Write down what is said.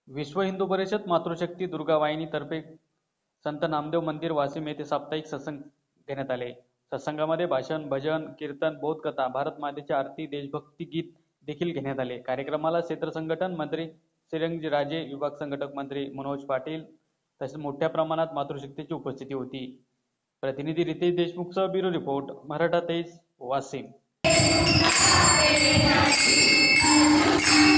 विश्व हिंदू परिषद मातृशक्ती दुर्गा वाहिनी तर्फे संत नामदेव मंदिर वाशिम येथे साप्ताहिक सत्संग घेण्यात आले। सत्संगामध्ये भाषण, भजन, कीर्तन, बौद्ध कथा, भारत मातेची आरती, देशभक्ती गीत देखील घेण्यात आले। कार्यक्रमाला क्षेत्र संघटन मंत्री श्रीरंग राजे, विभाग संघटक मंत्री मनोज पाटील तसेच मोठ्या प्रमाणात मातृशक्तीची उपस्थिती होती। प्रतिनिधी रितेश देशमुखचा ब्युरो रिपोर्ट, मराठा तेज, वाशिम।